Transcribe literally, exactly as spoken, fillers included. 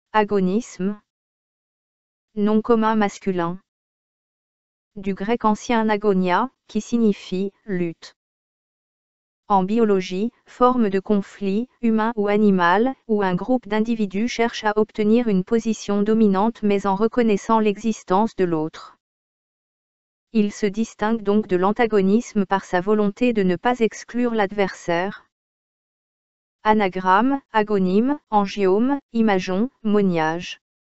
Agonisme. Nom commun masculin. Du grec ancien agonia, qui signifie lutte. En biologie, forme de conflit, humain ou animal, où un groupe d'individus cherche à obtenir une position dominante mais en reconnaissant l'existence de l'autre. Il se distingue donc de l'antagonisme par sa volonté de ne pas exclure l'adversaire. Anagramme, agonyme, angiome, imagon, moniage.